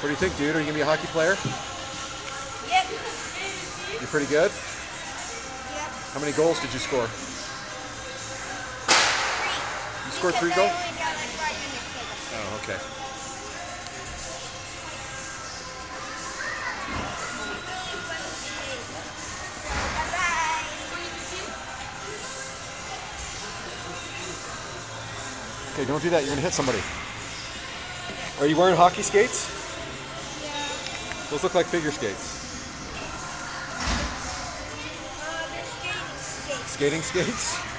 What do you think, dude? Are you going to be a hockey player? Yep. You're pretty good? Yep. How many goals did you score? 3. You scored 3 Because goals? I only got like 5 minutes ago. Oh, okay. Okay, don't do that. You're going to hit somebody. Are you wearing hockey skates? Yeah. Those look like figure skates. They're skating skates. Skating skates?